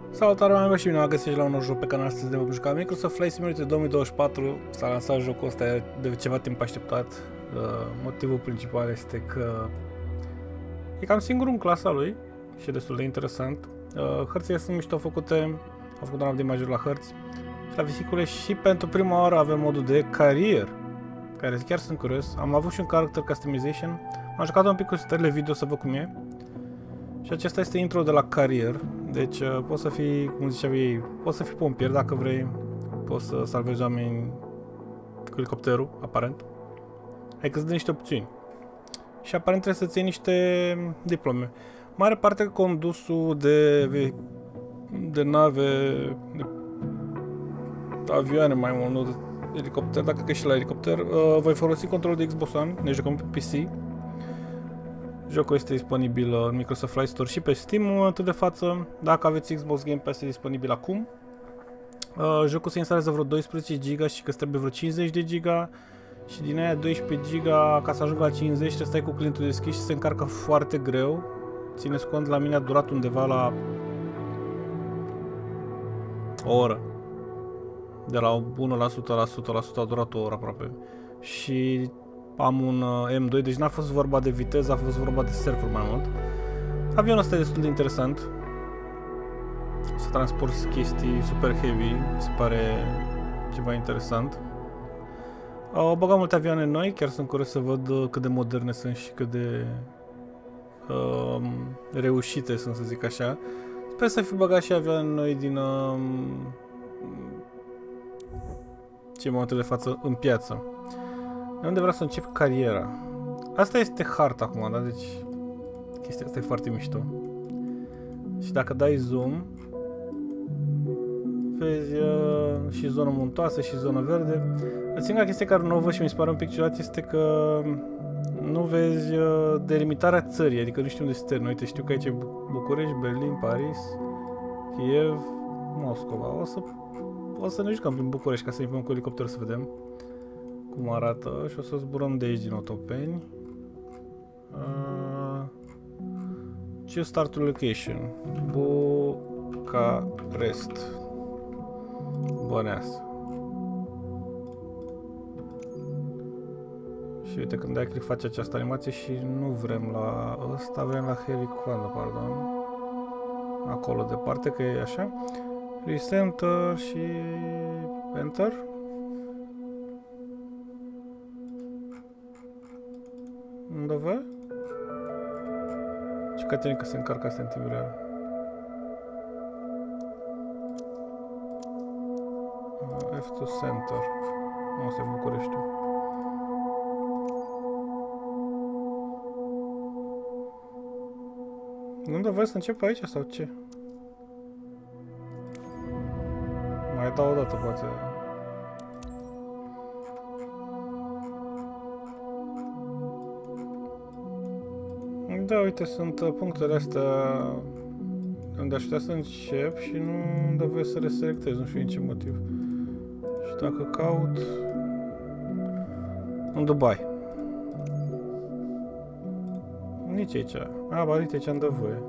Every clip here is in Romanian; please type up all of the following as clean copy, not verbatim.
Salutare oameni și bine v-am găsit la un nou joc pe canal. Astăzi de vom juca Microsoft Flight Simulator 2024. S-a lansat jocul ăsta de ceva timp așteptat. Motivul principal este că e cam singur în clasa lui și e destul de interesant. Hărțile sunt mișto făcute, am făcut un update major la hărți și la vesicule și pentru prima oară avem modul de career, care chiar sunt curios. Am avut și un character customization, am jucat un pic cu setările video să văd cum e. Și acesta este intro de la career. Deci poți să fii, cum ziceam ei, poți să fii pompier dacă vrei, poți să salvezi oameni cu elicopterul, aparent. Hai că îți dă niște opțiuni. Și aparent trebuie să-ți iei niște diplome. Mare parte condusul de nave, de avioane mai mult, nu de elicopter, dacă că și la elicopter, voi folosi controlul de Xbox One, ne jucăm pe PC. Jocul este disponibil în Microsoft Flight Store și pe Steam în momentul de față. Dacă aveți Xbox Game Pass, este disponibil acum. Jocul se instalează vreo 12 GB și că trebuie vreo 50 de GB. Și din aia 12 GB, ca să ajungă la 50, trebuie să stai cu clientul deschis și se încarcă foarte greu. Țineți cont, la mine a durat undeva la o oră. De la 1% la 100% a durat o oră aproape. Și am un M2, deci n-a fost vorba de viteză, a fost vorba de server mai mult. Avionul ăsta e destul de interesant. Să transporti chestii super heavy, se pare ceva interesant. Au băgat multe avioane noi, chiar sunt curios să văd cât de moderne sunt și cât de reușite sunt, să zic așa. Sper să fi băgat și avioane noi din ce în momentul de față în piață. De unde vreau să încep cariera? Asta este harta acum, da? Deci chestia asta e foarte mișto. Și dacă dai zoom, vezi și zona muntoasă și zona verde. Singura chestie care nu o văd și mi se pare un pic ciudat este că nu vezi delimitarea țării, adică nu știu unde este. Uite, știu că aici e București, Berlin, Paris, Kiev, Moscova. O să ne jucăm prin București ca să ne cu elicopterul să vedem cum arată și o să zburăm de aici din Otopeni. Ce start location? Bucarest. Băneasă. Și uite, când dai click face această animație și nu vrem la ăsta, vrem la Helicoandă, pardon. Acolo departe, că e așa. Recenter și Enter. Unde vă? Ce catene că se încarcă asta în timp real. F2 Center. Nu, asta e Bucureștiul. Unde voi să încep aici sau ce? Mai dau o dată, poate. Da, uite, sunt punctele astea unde aș putea să încep și nu unde voi să le selectez, nu știu din ce motiv. Și dacă caut în Dubai. Nici aici. Ba, uite aici îmi dă voie.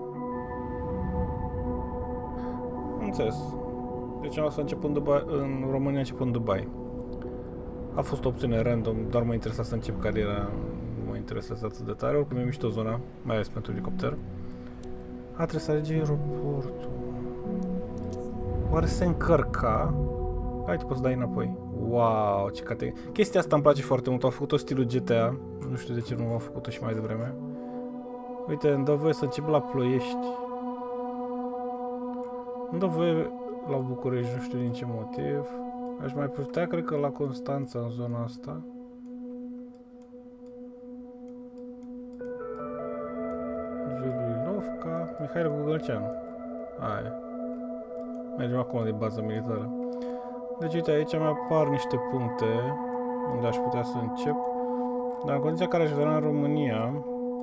Înțeles. Deci am să încep în Dubai, în România încep în Dubai. A fost o opțiune random, doar mă interesa să încep cariera. Mă interesează atât de tare, oricum e mișto zona, mai ales pentru elicopter. Trebuie să alegi aeroportul. Oare se încărca? Hai, te poți dai înapoi. Wow, ce cate... Chestia asta îmi place foarte mult, au făcut-o stilul GTA. Nu știu de ce nu au făcut-o și mai devreme. Uite, îmi dă voie să încep la Ploiești. Îmi dă voie la București, nu știu din ce motiv. Aș mai putea, cred că la Constanța, în zona asta. Julilovca, Mihail Gugălceanu. Aia. Mergem acum de bază militară. Deci uite, aici mi apar niște puncte unde aș putea să încep. Dar în condiția care aș vrea în România.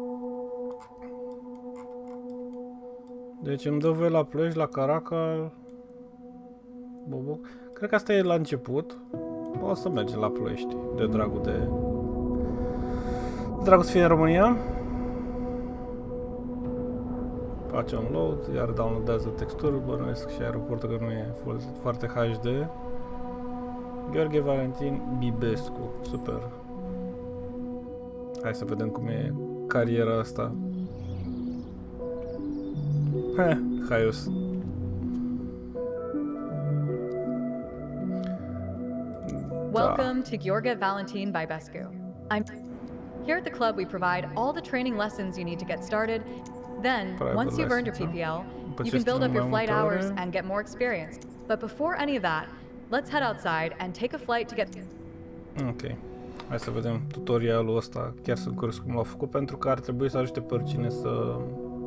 Deci îmi dă voie la Ploiești, la Caracal, Boboc. Cred că asta e la început. O să mergem la Ploiești, de dragul să fie în România. face un load, iar downloadează texturi, bănuiesc și aeroportul că nu e foarte HD. Gheorghe Valentin Bibescu, super. Hai să vedem cum e cariera asta. Haios. Welcome to Gheorghe Valentin Bibescu. Here at the club we provide all the training lessons you need to get started. Then, once you've earned your PPL, you can build up your flight hours and get more experience. But before any of that, let's head outside and take a flight to get... Ok. Hai să vedem tutorialul ăsta. Chiar sunt curios cum l-au făcut, pentru că ar trebui să ajute pe oricine să...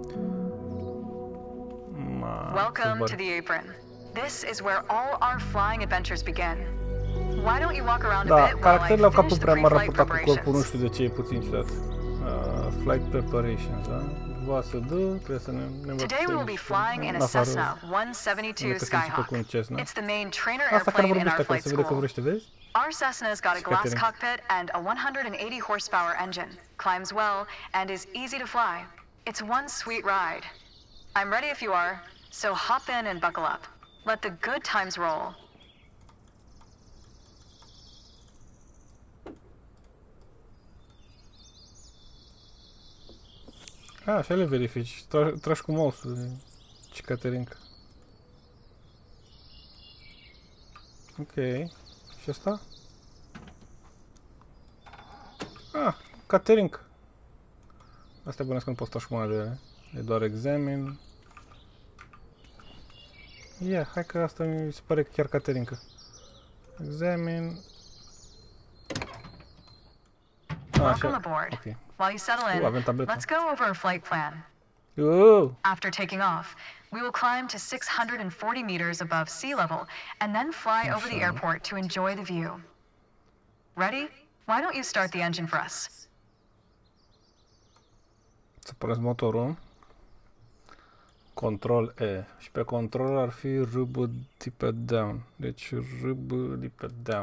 Welcome to the apron. This is where all our flying adventures begin. Why don't you walk around a bit while I caracterele au capul finish the prea mare pre-flight raportat cu corpul, nu preparations? știu de ce e puțin ciudat. Flight preparations, da? VASD, trebuie să ne Today we will be flying in a Cessna 172 Skyhawk. It's the main trainer airplane in our flight school. Our Cessna's got a glass cockpit and a 180 horsepower engine, climbs well, and is easy to fly. It's one sweet ride. I'm ready if you are, so hop in and buckle up. Let the good times roll. Așa le verifici. Tragi cu mouse-ul, ce Caterinca. Ok. Și asta? Caterinca. Astea bănesc că nu pot sta și cu mâna de ele. E doar examine. Hai că asta mi se pare chiar Caterinca. Examine. Welcome aboard. Okay. While you settle in, let's go over a flight plan. After taking off, we will climb to 640 meters above sea level and then fly over the airport to enjoy the view. Ready? Why don't you start the engine for us? Să pornesc motorul. Control E. Și pe control ar fi RB dip down. Deci RB dip down.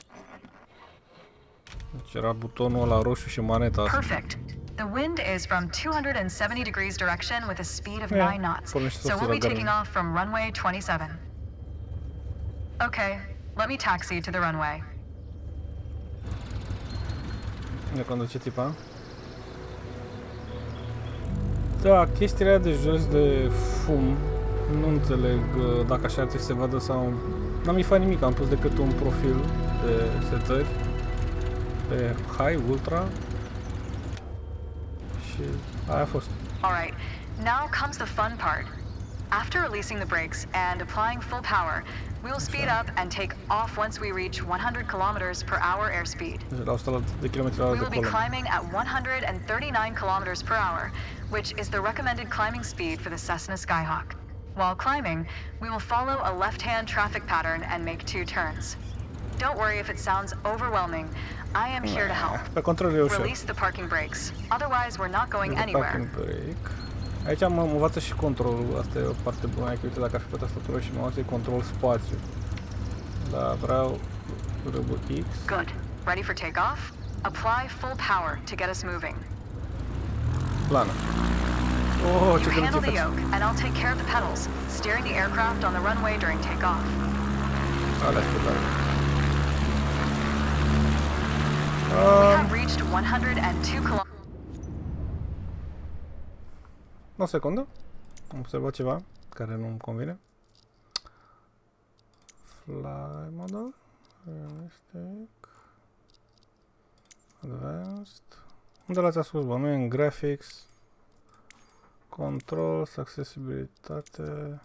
Deci era butonul ăla roșu și maneta asta. Perfect. The wind is from 270 degrees direction with a speed of 9 knots. So we'll be taking off from runway 27. Okay, let me taxi to the runway. Ne conduce tipa. Da, chestiile de jos de fum, nu înțeleg dacă așa ar trebui să se vadă sau... N-am ifat nimic, am pus decât un profil de setări pe high, ultra și aia a fost. Alright, now comes the fun part. After releasing the brakes and applying full power, we will speed up and take off once we reach 100 kilometers per hour airspeed. We will be climbing at 139 kilometers per hour, which is the recommended climbing speed for the Cessna Skyhawk. While climbing, we will follow a left-hand traffic pattern and make 2 turns. Don't worry if it sounds overwhelming. I am here to help. Release the parking brakes. Otherwise, we're not going anywhere. Aici mă învață și controlul, asta e o parte bună, că uite dacă ar fi pe tastatură și mouse, e control spațiu. Da, vreau RBX. Good. Ready for takeoff? Apply full power to get us moving. Plană. Oh, you handle the yoke, and I'll take care of the pedals, steering the aircraft on the runway during takeoff. We have reached 102 kilometers. O secundă. Am observat ceva care nu-mi convine. Fly model. Realistic. Advanced. Unde l-ați ascuns, bă? Nu e în graphics. Control, accesibilitate.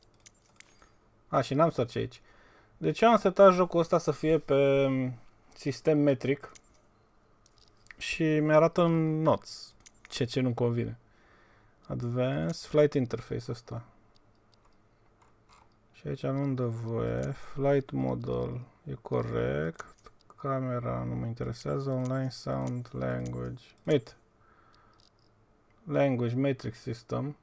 Și n-am search aici. Deci am setat jocul ăsta să fie pe sistem metric. Și mi-arată în notes ce nu convine. Advanced Flight Interface ăsta. Și aici nu-mi dă voie. Flight Model e corect. Camera nu mă interesează. Online Sound Language. Uite. Language Matrix System.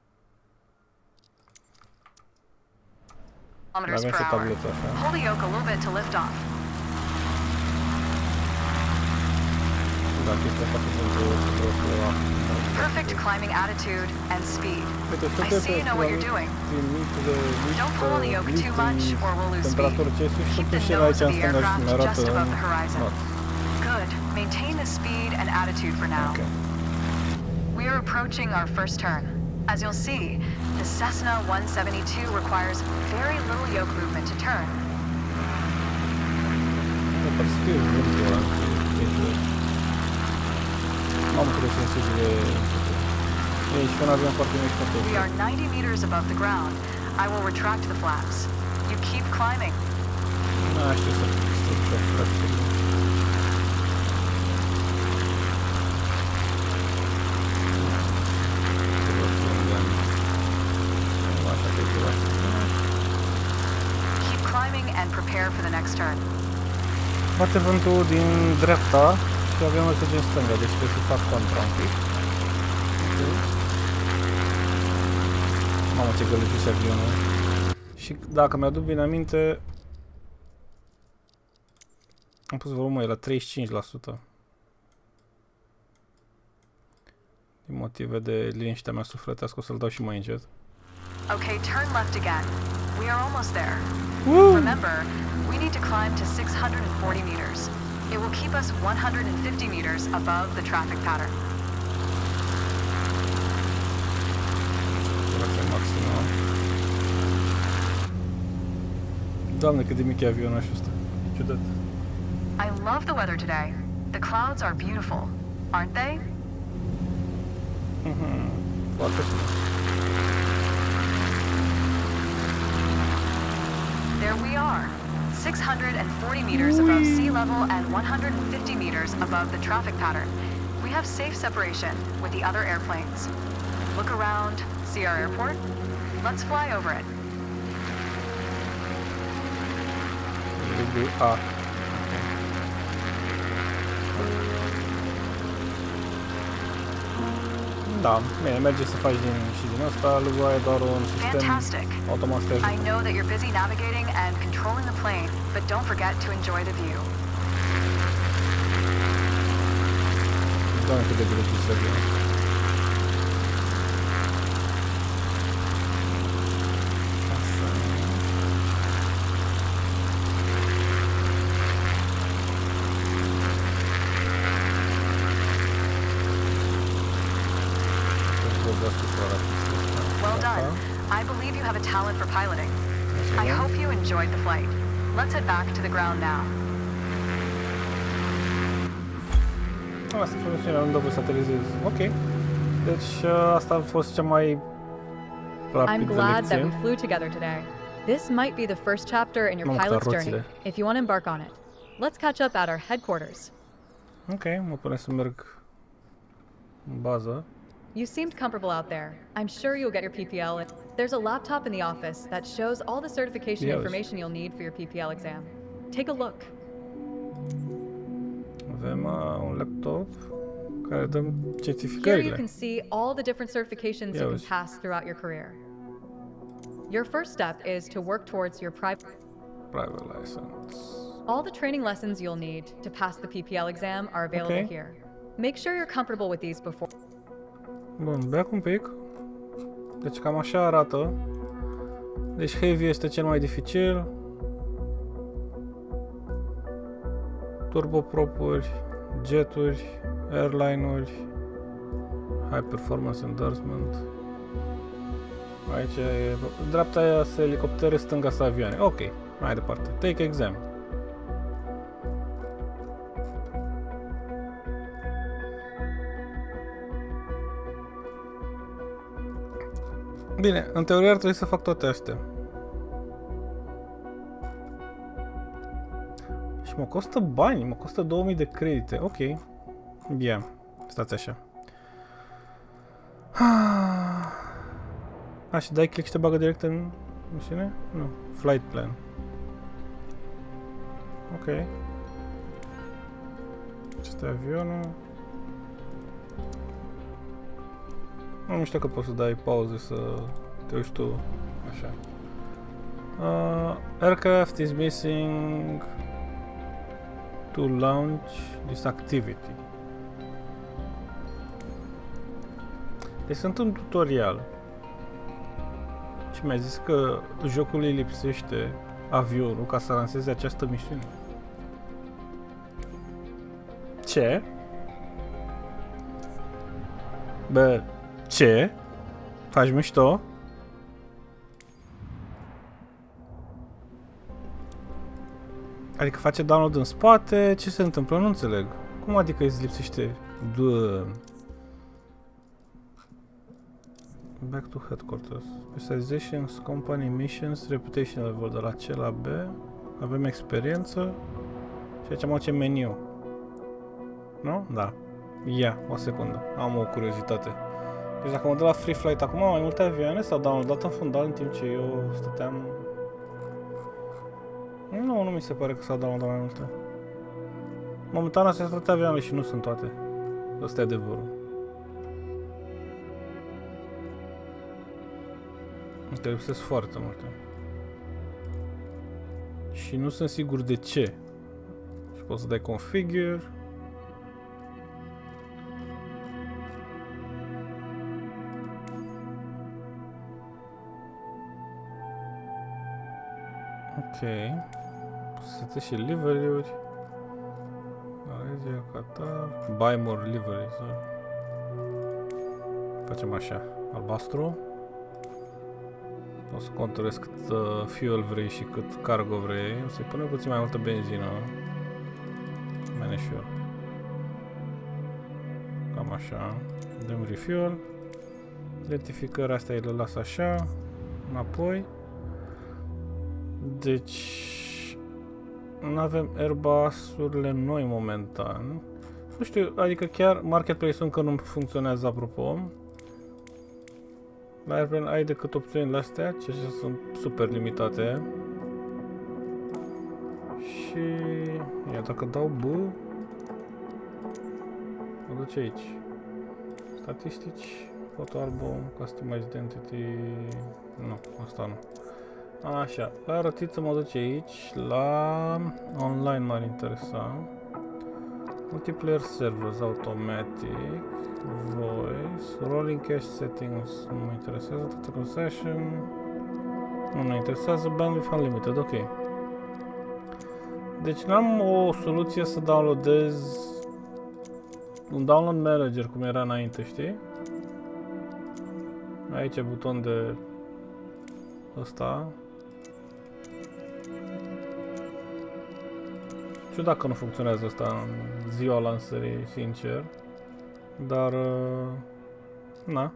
Avem și tabletă așa. Hold the yoke a little bit to lift off. Da, chestia asta pentru perfect climbing attitude and speed. I see you know what you're doing. Don't pull on the yoke too much or we'll lose speed. Keep the nose of the aircraft just above the horizon. Good. Maintain the speed and attitude for now. Okay. We are approaching our first turn. As you'll see, the Cessna 172 requires very little yoke movement to turn. We are 90 meters above the ground. I will retract the flaps. You keep climbing. Keep climbing and prepare for the next turn. Bate vântul din dreapta și avionul merge în stânga, deci trebuie să fac contra un pic. Mamă, ce gălăgiuse avionul. Și dacă mi-aduc bine aminte, am pus volumul la 35%. Din motive de liniștea mea sufletească o să-l dau și mai încet. Okay, turn left again. We are almost there. Woo! Remember, we need to climb to 640 meters. It will keep us 150 meters above the traffic pattern. Doamne, cât de mic e avionul ăsta. Ciudat. I love the weather today. The clouds are beautiful, aren't they? Foarte frumos. There we are, 640 meters above sea level and 150 meters above the traffic pattern. We have safe separation with the other airplanes. Look around, see our airport? Let's fly over it. Da, bine, merge să faci și din asta, lui ai doar un sistem automat. I know that you're busy navigating and controlling the plane, but don't forget to enjoy the view. Doamne, cât de bine și să vin. Well done. I believe you have a talent for piloting. I hope you enjoyed the flight. Let's head back to the ground now. Asta funcționează, unde voi să aterizez. Ok. Deci asta a fost cea mai rapidă lecție. I'm glad that we flew together today. This might be the first chapter in your pilot's journey, if you want to embark on it. Let's catch up at our headquarters. Ok, mă pune să merg în bază. You seemed comfortable out there. I'm sure you'll get your PPL. There's a laptop in the office that shows all the certification information you'll need for your PPL exam. Take a look. Avem un laptop care dă Here certificările. you can see all the different certifications you can pass throughout your career. Your first step is to work towards your private license. All the training lessons you'll need to pass the PPL exam are available here. Make sure you're comfortable with these before. Bun, beac un pic. Deci cam așa arată. Deci heavy este cel mai dificil. Turbopropuri, jeturi, airline-uri, high performance endorsement. Aici e, dreapta aia sunt elicoptere, stânga sunt avioane. Ok, mai departe. Take exam. Bine, în teorie ar trebui să fac toate astea. Și mă costă bani, mă costă 2000 de credite. Ok. Bine, stați așa. Și dai click și te bagă direct în misiune? Nu. Flight plan. Ok. Acesta e avionul. Nu știu că poți să dai pauză să te uiți tu. Așa. Aircraft is missing to launch this activity. Deci sunt un tutorial. Și mi-a zis că jocul îi lipsește avionul ca să lanseze această misiune. Ce? Bă, ce? Faci mișto? Adică face download în spate? Ce se întâmplă? Nu înțeleg. Cum adică îți lipsește? Back to headquarters. Specializations, company missions, reputation level de la C la B. Avem experiență. Și aici am ce meniu. Nu? Da. Ia, o secundă. Am o curiozitate. Deci dacă mă dă la Free Flight acum, mai multe avioane s-au downloadat în fundal în timp ce eu stăteam... Nu, nu mi se pare că s-au downloadat mai multe. Momentan astea sunt toate avioanele și nu sunt toate. Ăsta e adevărul. Te lipsesc foarte multe. Și nu sunt sigur de ce. Și poți să dai configure. Ok. Poți și livery-uri. Malaysia, Qatar. Buy more liveries. Facem așa. Albastru. O să controlez cât fuel vrei și cât cargo vrei. O să-i punem puțin mai multă benzină. Manager. Cam așa. Dăm refuel. Identificări astea le las așa. Înapoi. Deci... Nu avem Airbus-urile noi momentan. Nu știu, adică chiar Marketplace-ul încă nu funcționează, apropo. La Airplane ai decât opțiunile astea, ce sunt super limitate. Și... Ia, dacă dau B... Mă duce aici. Statistici, fotoalbum, Customize Identity... Nu, asta nu. Așa, la rotiță mă duce aici, la online m-ar interesa. Multiplayer servers, automatic, voice, rolling cache settings, nu mă interesează, data concession, nu mă interesează, bandwidth unlimited, ok. Deci n-am o soluție să downloadez un download manager cum era înainte, știi? Aici e buton de ăsta. Știu dacă nu funcționează asta în ziua lansării, sincer. Dar... na.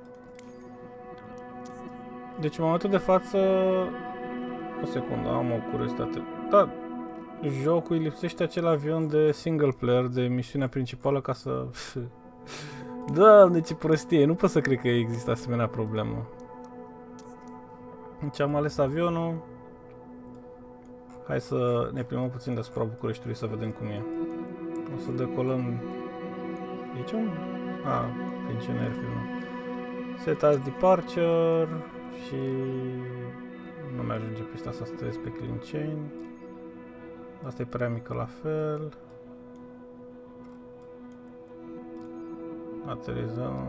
Deci în momentul de față... O secundă, am o curiozitate. Da, jocul îi lipsește acel avion de single player, de misiunea principală, ca să... Doamne, ce prostie, nu pot să cred că există asemenea problemă. Deci am ales avionul. Hai să ne plimbăm puțin deasupra Bucureștiului să vedem cum e. O să decolăm... Aici un... Clinceni Airfield. Set as departure și... Nu mi-ajunge peste asta să trăiesc pe Clinceni. Asta e prea mică la fel. Aterizăm...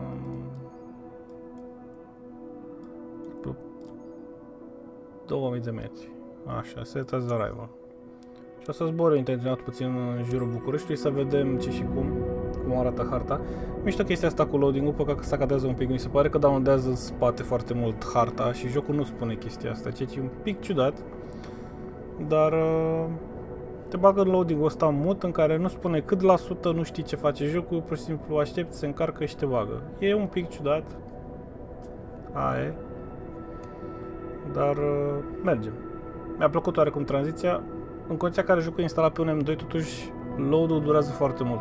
2000 de metri. Așa, set as arrival. Și o să zbor intenționat puțin în jurul Bucureștiului să vedem ce și cum arată harta. Mișto chestia asta cu loading-ul, păcat că sacadează un pic, mi se pare că downloadează în spate foarte mult harta și jocul nu spune chestia asta, ceea ce e un pic ciudat. Dar te bagă în loading-ul ăsta mut în care nu spune cât la sută, nu știi ce face jocul, pur și simplu aștepți, se încarcă și te bagă. E un pic ciudat. Aia e. Dar mergem. Mi-a plăcut oarecum tranziția. În condiția care jocul e instalat pe un M2, totuși load-ul durează foarte mult.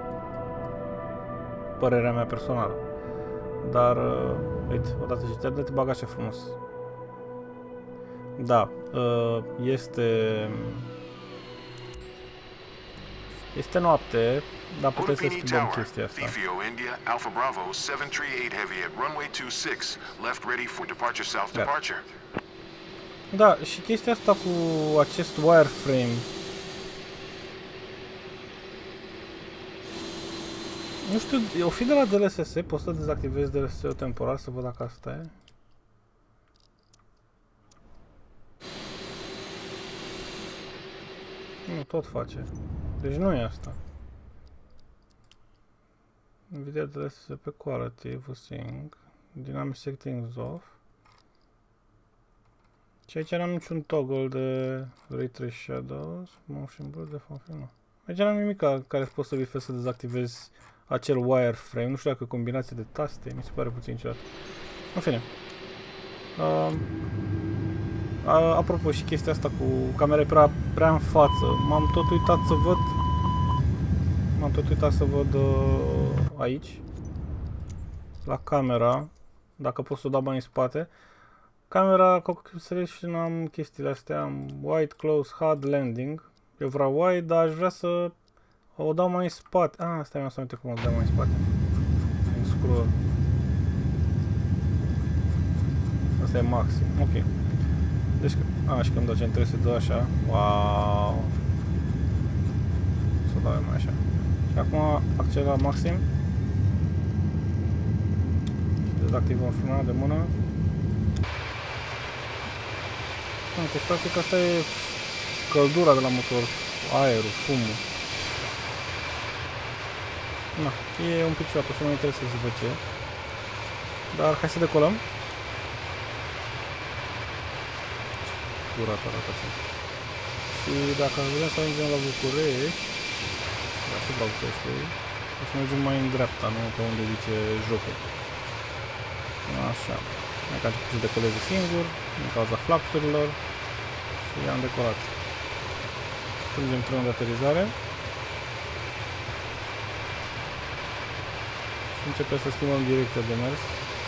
Părerea mea personală. Dar, uite, odată ce te bagă așa frumos. Da, este noapte, dar putem să schimbăm chestia asta. Alpha Bravo 738 Heavy at runway 26, left ready for departure south departure. Da, și chestia asta cu acest wireframe. Nu știu, o fi de la DLSS, pot să dezactivez DLSS-ul temporar să văd dacă asta e. Nu, tot face. Deci nu e asta. Nvidia DLSS pe quality, VSync, Dynamic Settings off. Și aici n-am niciun toggle de Ray Trace Shadows, Motion Blur, de fapt nu. Aici n-am nimic care pot să bifez să dezactivez acel wireframe, nu știu dacă combinație de taste, mi se pare puțin ciudat. În fine. Apropo și chestia asta cu camera prea în față, m-am tot uitat să văd aici, la camera, dacă pot să o dau mai în spate. Camera, Cockpit Selection, am chestiile astea, am wide, close, hard, landing. Eu vreau wide, dar aș vrea să o dau mai în spate. Asta mi-am să aminte cum o dau mai în spate. În scroll. Asta e maxim, ok. Deci, și când dau ce trebuie să dau așa. Wow! Să o dau mai așa. Și acum accelera maxim. Dezactivăm frâna de mână. Deci practic asta e căldura de la motor, aerul, fumul. Na, e un pic ciudat, o să mă interesez să văd ce. Dar hai să decolăm. Curat arată așa. Și dacă vrem să ajungem la București, deasupra Bucureștiului, o să mergem mai în dreapta, nu pe unde zice jocul. Așa. Hai că a început să decoleze singur, din cauza flapsurilor. Și i-am decolat. Strângem trenul de aterizare. Și începem să schimbăm direcția de mers.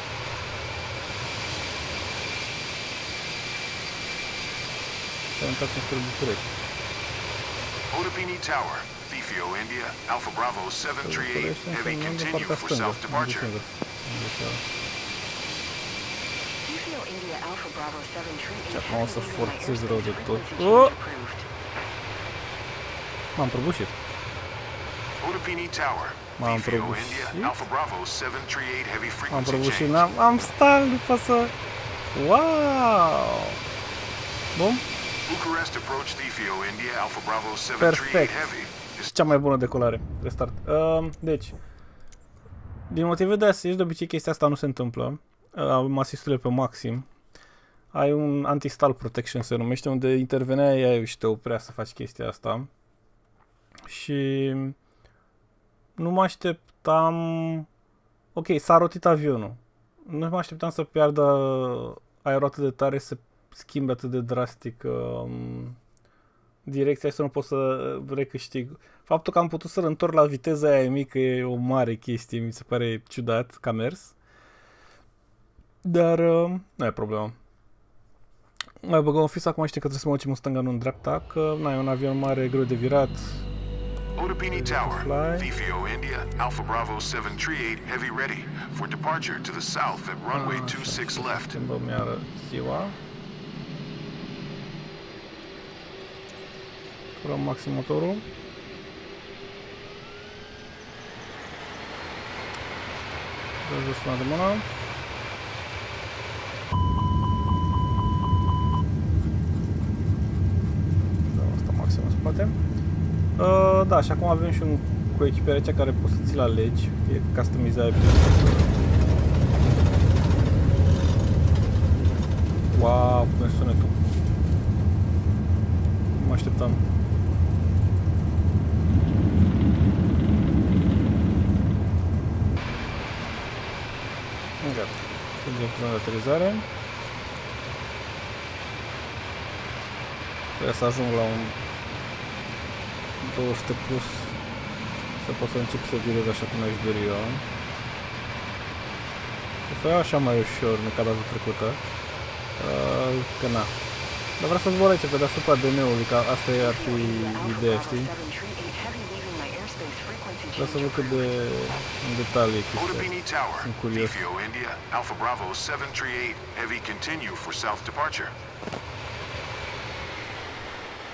Să ne întoarcem spre București. Otopeni Tower, Thifio, India, Alpha Bravo 738, heavy continue for south departure. Și acum o să forțez rău de tot. M-am prăbușit. M-am prăbușit. M-am prăbușit. Am stat după să... Wow! Bun? Perfect. Cea mai bună decolare. Restart. Deci, din motive de asist, de obicei chestia asta nu se întâmplă. Am asisturile pe maxim. Ai un anti-stall protection se numește, unde intervenea ea și te oprea să faci chestia asta. Și nu mă așteptam... Ok, s-a rotit avionul. Nu mă așteptam să piardă aerul atât de tare, să schimbe atât de drastic direcția și să nu pot să recâștig. Faptul că am putut să-l întorc la viteza aia mică e o mare chestie, mi se pare ciudat că a mers. Dar nu e problemă. Mai băgăm un fix, acum știu că trebuie să mă ducem în stânga, nu în dreapta, că e un avion mare, greu de virat. Otopeni Tower, Thifio, India, Alpha Bravo 738, heavy ready for departure to the south at runway 26 left. Schimbăm iară ziua. Luăm maxim motorul. Dă jos frâna de mână. Da, și acum avem și un cu echipare aici care poți să ți-l alegi, e customizabil. Wow, cum e sunetul. Mă așteptam. Gata. Mergem până la aterizare. Trebuie să ajung la un 200 plus să pot să încep să virez așa cum aș dori eu. O să iau așa mai ușor, nu ca data trecută. Că na. Dar vreau să zbor aici pe deasupra DN-ului, că asta ar fi ideea, știi? Vreau să văd cât de în detalii e chestia asta. Sunt curios. Alpha Bravo 738, heavy continue for south departure.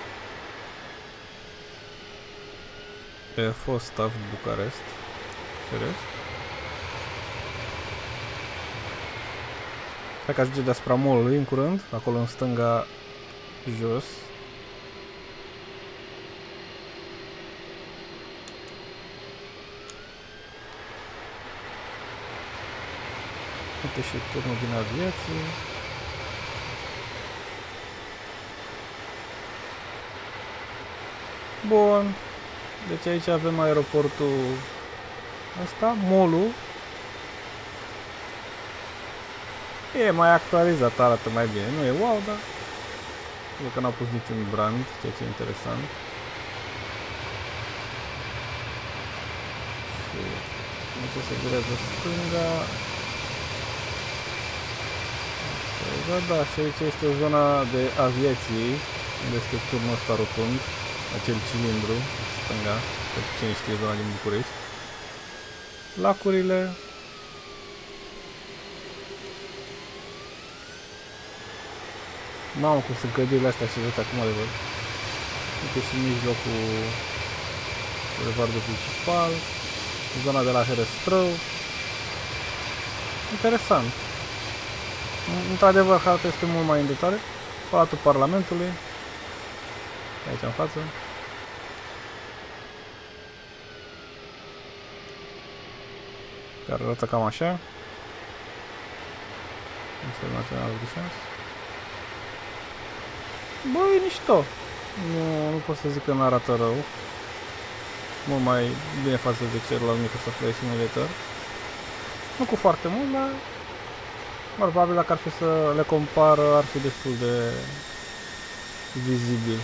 Air Force Staff Bucarest. Și Serios? Hai că ajunge deasupra mall-ului în curând, acolo în stânga jos. Uite și turnul din aviație. Bun. Deci aici avem aeroportul ăsta, mall-ul. E mai actualizat, arată mai bine. Nu e wow, dar cred că n-au pus niciun brand, ceea ce e interesant. Și aici se virează stânga. Da, și aici este zona de aviație, unde este turnul ăsta rotund, acel cilindru, stânga, pe cine știe zona din București. Lacurile. Mamă, cum sunt clădirile astea și uite acum le văd. Uite și în mijlocul bulevardul principal, zona de la Herăstrău. Interesant. Într-adevăr, harta este mult mai în detaliu. Palatul Parlamentului, aici în față. Care arată cam așa. Institutul Național de Defense. Bă, e mișto. Nu pot să zic că nu arată rău. Mult mai bine față de celălalt Microsoft Flight Simulator. Nu cu foarte mult, dar probabil dacă ar fi să le compar, ar fi destul de vizibil.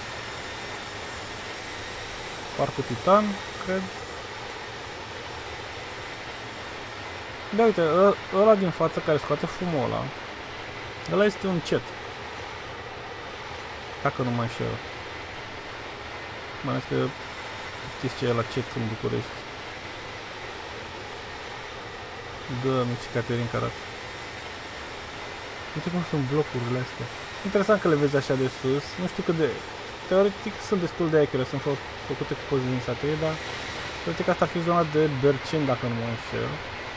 Parcul Titan, cred. Da, uite, ăla din față care scoate fumul ăla este un cet. Dacă nu mă înșel. Mai ales că știți ce e la cet în București. Da, mici Caterin că arată. Uite cum sunt blocurile astea. Interesant că le vezi așa de sus. Nu știu cât de... Teoretic sunt destul de accurate, sunt făcute cu poze din satelit, dar teoretic asta ar fi zona de Berceni, dacă nu mă înșel.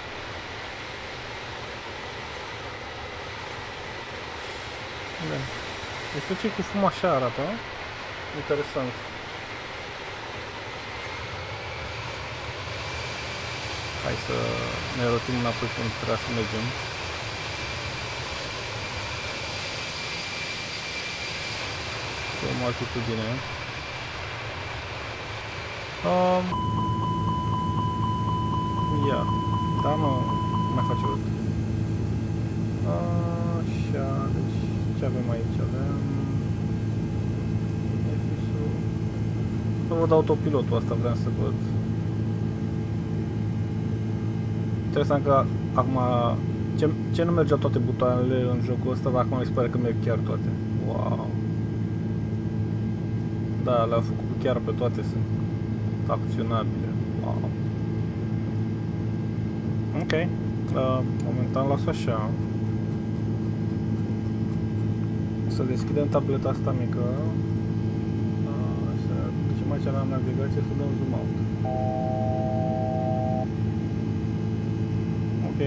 Da. Deci tot ce cu fum așa arată, nu? Interesant. Hai să ne rotim înapoi când trebuie să mergem. Să o altitudine. Ia. Da, nu mai face urât. Așa, deci ce avem aici? Avem beneficiul. Să văd autopilotul, asta vreau să văd. Interesant că acum ce nu mergeau toate butoanele în jocul ăsta, dar acum mi se pare că merg chiar toate. Wow. Da, le-au făcut chiar pe toate, sunt acționabile. Wow. Ok. Momentan las așa. Să deschidem tableta asta mică. Să ducem aici la navigație, să dăm zoom out. Ok.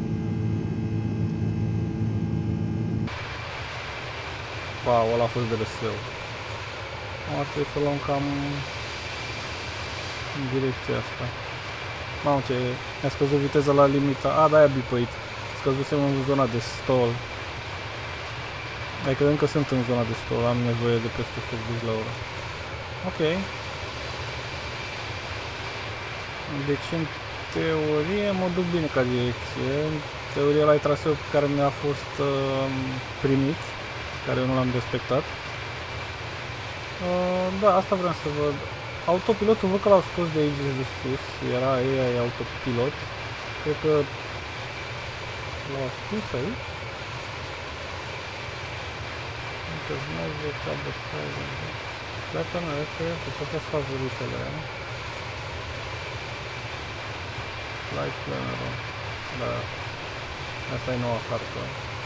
Wow, ăla a fost de răseu. Ar trebui să luăm cam în direcția asta. Mamă, ce... Mi-a scăzut viteza la limita. A, da, i-a bipuit. Scăzusem în zona de stall. Adică încă sunt în zona de stall, am nevoie de peste 180 la oră. Ok. Deci, în teorie, mă duc bine ca direcție. În teorie, ăla e traseul pe care mi-a fost primit, care eu nu l-am respectat. Da, asta vreau să văd. Autopilotul, văd că l-au scos de aici de sus. Era AI autopilot. Cred că l-au scos aici. Intervnează tabă size. Flatten record, deci astea sunt favoritele. Flight planner-ul. Da. Asta e noua hartă.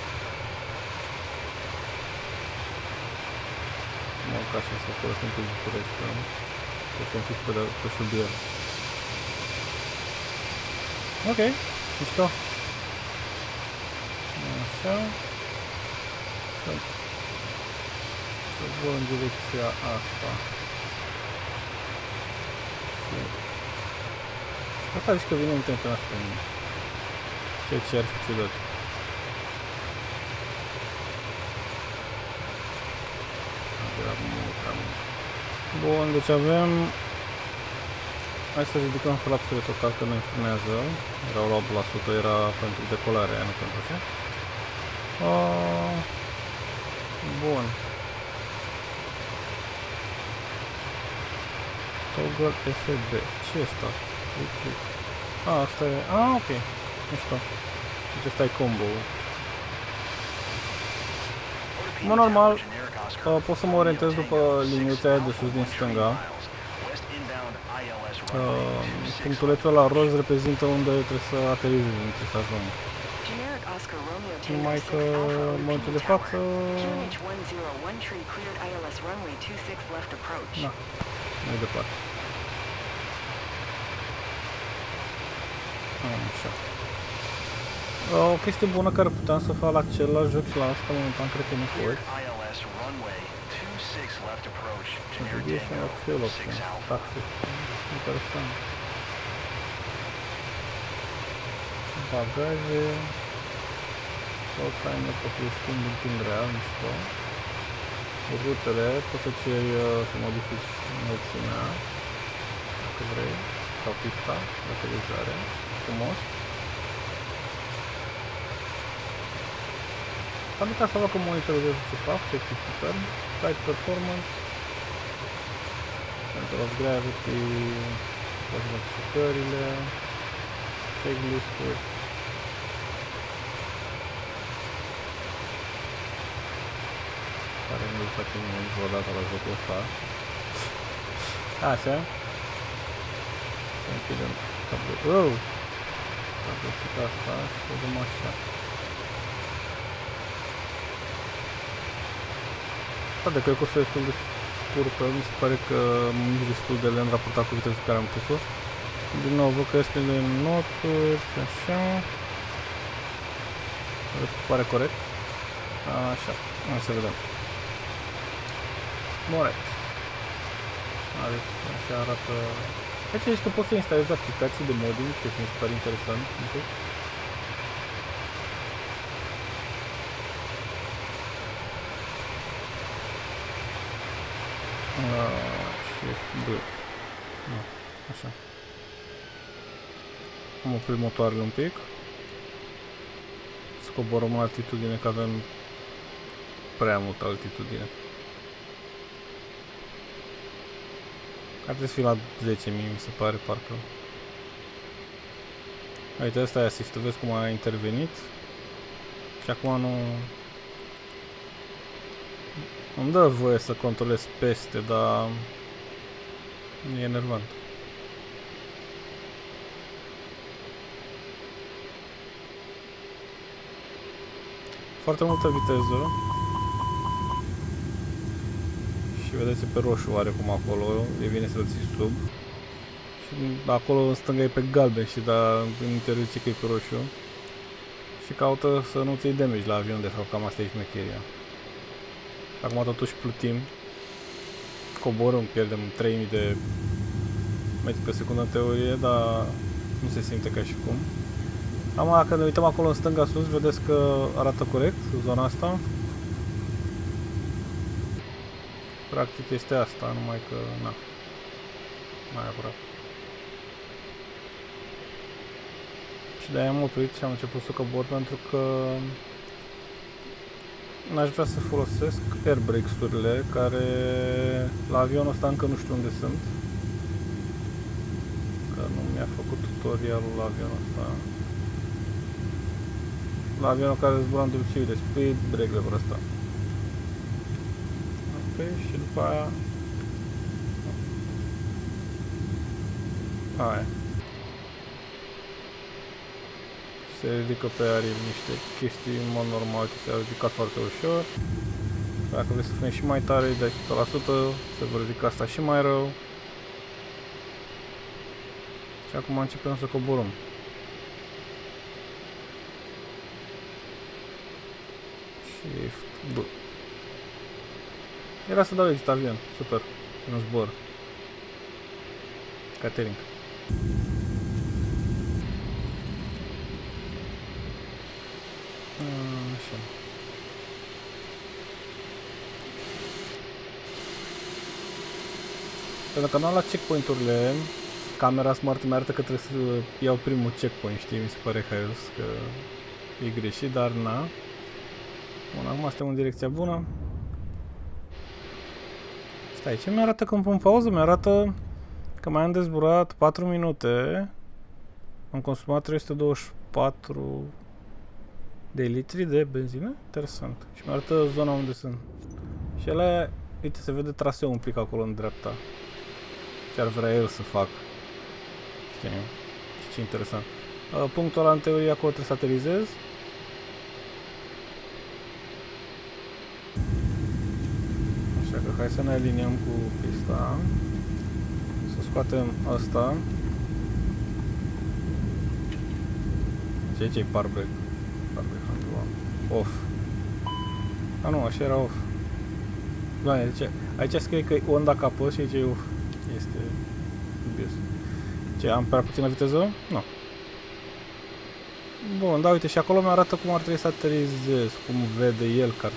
Mă ca așa să folosesc pe București, că sunt fix pe sub el. Ok, mișto. Așa. Să zbor în direcția asta. Și... asta zici că vine un timp spre mine. Ceea ce ar fi ciudat. Bun, deci avem... hai să ridicăm flapsurile total că nu frânează. Erau la 8%, era pentru decolare, nu pentru ce. Bun. Toggle FB. Ce e asta? Click. Asta e... ok. Nu știu. Deci ăsta e combo. Mă, normal, pot să mă orientez după liniuța aia de sus din stânga. Punctulețul ăla roz reprezintă unde trebuie să aterizezi, unde trebuie să ajung. Numai că în momentul de față... da, mai departe. Așa. O chestie bună care puteam să fac la celălalt joc și la asta momentan cred că nu pot. Navigation of fuel options. Taxi. Interesant. Bagaje. Poți să ai nevoie să le schimbi în timp real, mișto. Rutele, poți să ceri să modifici înălțimea, dacă vrei, sau pista de aterizare. Frumos. Am uitat să fac că monitorizez ce fac, ce e super. Flight performance. Center of gravity. Toate modificările. Checklist-uri. Care nu-l facem niciodată la jocul ăsta. Așa. Să închidem tabletul. Tabletul asta și o dăm așa. De cred că o să destul de scurtă, mi se pare că nici destul de lent raportat cu vitezul pe care am pus-o. Din nou, văd că este de noturi și așa. Restul pare corect. Așa, hai să vedem. Alright. Deci, așa arată... aici zici că poți să instalezi aplicații de modding, ceea ce mi se pare interesant. Okay. Shift B. Nu, așa. Am oprit motoarele un pic. Să coborăm în altitudine, că avem prea multă altitudine. Ar trebui să fie la 10.000, mi se pare, parcă. Uite, ăsta e asist, vezi cum a intervenit. Și acum nu... îmi dă voie să controlez peste, dar... e enervant. Foarte multă viteză. Și vedeți pe roșu oarecum acolo, e bine să-l ții sub. Și acolo în stânga e pe galben și dar în interior zice că e pe roșu. Și caută să nu ți iei damage la avion, de fapt, cam asta e șmecheria. Acum totuși plutim. Coborâm, pierdem 3000 de metri pe secundă în teorie, dar nu se simte ca și cum. Acum, dacă ne uităm acolo în stânga sus, vedeți că arată corect zona asta. Practic este asta, numai că, na, mai aproape. Și de-aia am oprit și am început să cobor, pentru că n-aș vrea să folosesc airbrakes-urile, care la avionul ăsta încă nu știu unde sunt. Că nu mi-a făcut tutorialul la avionul ăsta. La avionul care zburam de obicei de speed, reglever ăsta. Ok, și după aia... aia. Se ridică pe aripi niște chestii în mod normal, ce s-a ridicat foarte ușor. Dacă vreți să fim și mai tare, de 100%, se vor ridica asta și mai rău. Și acum începem să coborâm. Shift B. Era să dau exit avion, super, în zbor. Catering. Așa. Pentru că nu la checkpoint-urile, camera smart mi arată că trebuie să iau primul checkpoint, știi? Mi se pare haios că e greșit, dar na. Bun, acum suntem în direcția bună. Stai, ce mi-arată când pun pauză? Mi-arată că mai am de zburat 4 minute. Am consumat 324 de litri de benzină. Interesant. Și mi-arată zona unde sunt. Și ele, uite, se vede traseul un pic acolo în dreapta. Ce ar vrea el să fac. Știi? Ce interesant. Punctul ăla, în teorie, acolo trebuie să aterizez. Așa că hai să ne aliniem cu pista. Să scoatem asta. Ce-i parbrake? Parbrake handle off. A, nu, așa era off. Doamne, aici scrie că e on dacă apăs și aici e off. Este dubios. Ce, am prea puțină viteză? Nu. Bun, da, uite, și acolo mi arată cum ar trebui să aterizez, cum vede el că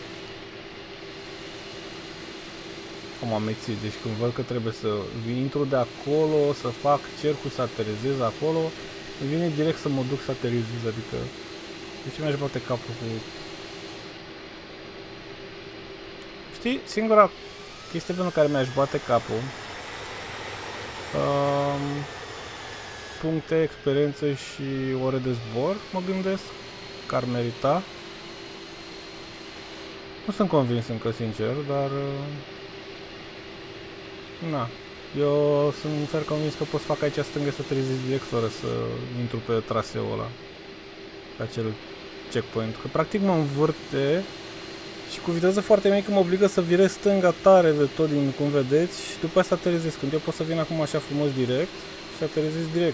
cum am mețit, deci când văd că trebuie să intru de acolo, să fac cercul să aterizez acolo, îmi vine direct să mă duc să aterizez, adică de ce mi-aș bate capul cu... Știi, singura chestie pentru care mi-aș bate capul, puncte, experiență și ore de zbor, mă gândesc că ar merita. Nu sunt convins încă, sincer, dar... Na, eu sunt fer convins că pot să fac aici stângă să aterizez direct fără să intru pe traseul ăla, pe acel checkpoint, că practic mă învârte și cu viteză foarte mică mă obligă să virez stânga tare de tot din cum vedeți și după asta aterizez, când eu pot să vin acum așa frumos direct și aterizez direct.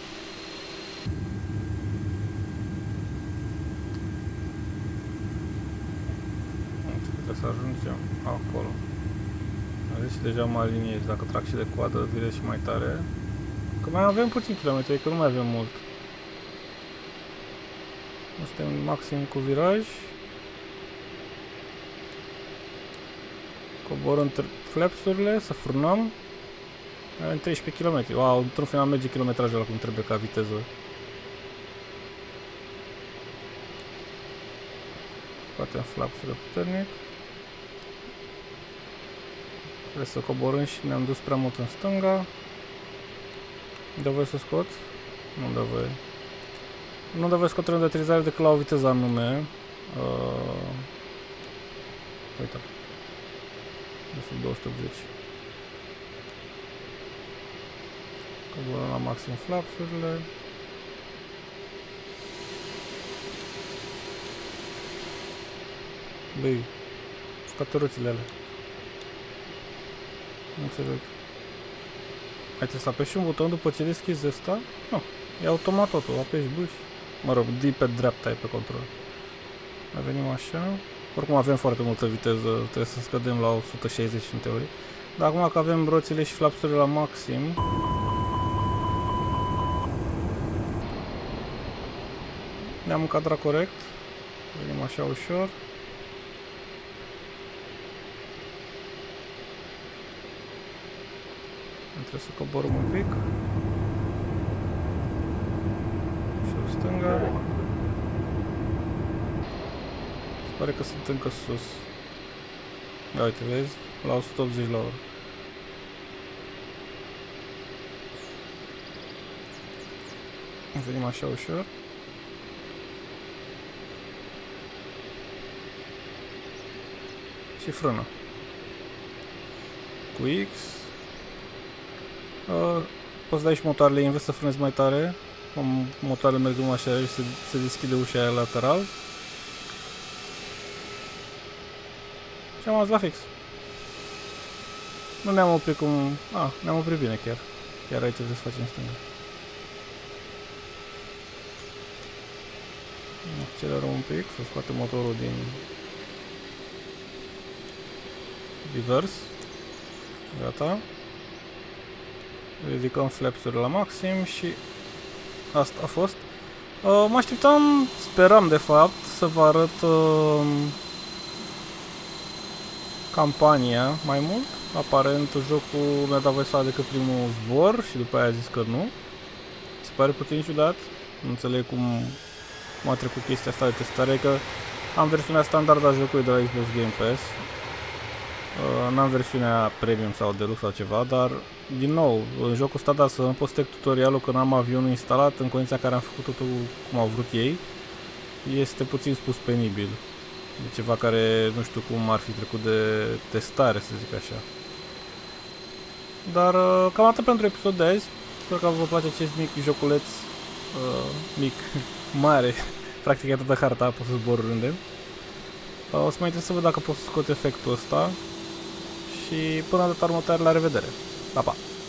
Trebuie să ajungem acolo. Deci deja mă aliniez, dacă trag și de coadă, virez și mai tare. Că mai avem puțin kilometri, că nu mai avem mult. Suntem maxim cu viraj. Coborâm flapsurile, să frânăm. Avem 13 km. Wow, într-un final merge kilometrajul ăla cum trebuie ca viteză. Scoatem flapsurile puternic. Trebuie să coborâm și ne-am dus prea mult în stânga. Dă voie să scot? Nu dă voie. Nu dă voie să scot trenul de aterizare decât la o viteză anume. Uite. De sub 280. Coborâm la maxim flapsurile. Băi, scoate alea. Nu înțeleg. Ai trebuie să apeși un buton după ce deschizi ăsta? Nu. E automat totul. Apeși B și... Mă rog, D pe dreapta e pe control. Mai venim așa. Oricum avem foarte multă viteză. Trebuie să scădem la 160 în teorie. Dar acum că avem roțile și flapsurile la maxim... Ne-am încadrat corect. Venim așa ușor. Trebuie să coborâm un pic. Și o stânga. Se pare că sunt încă sus. Da, uite, vezi? La 180 la oră. Venim așa ușor. Și frână. Cu X. Poți da și motoarele invers să frânezi mai tare. Motoarele merg numai așa și se deschide ușa aia lateral. Și am ajuns la fix. Nu ne-am oprit cum... ne-am oprit bine chiar. Chiar aici trebuie să facem stânga. Accelerăm un pic, să scoatem motorul din reverse. Gata. Ridicăm flapsurile la maxim și asta a fost. Mă așteptam, speram de fapt, să vă arăt campania mai mult. Aparent jocul mi-a dat voie să fac decât primul zbor și după aia a zis că nu. Se pare puțin ciudat. Nu înțeleg cum m-a trecut chestia asta de testare, că am versiunea standard a jocului de la Xbox Game Pass. N-am versiunea premium sau deluxe sau ceva, dar din nou, în jocul standard să îmi postec tutorialul când am avionul instalat în condiția în care am făcut totul cum au vrut ei, este puțin spus penibil. E ceva care nu știu cum ar fi trecut de testare, să zic așa. Dar cam atât pentru episodul de azi. Sper că vă place acest mic joculeț, mic, mare, practic e toată harta, pot să zbor oriunde. O să mă interesez să văd dacă pot să scot efectul ăsta. Și până data următoare, la revedere! Pa, pa!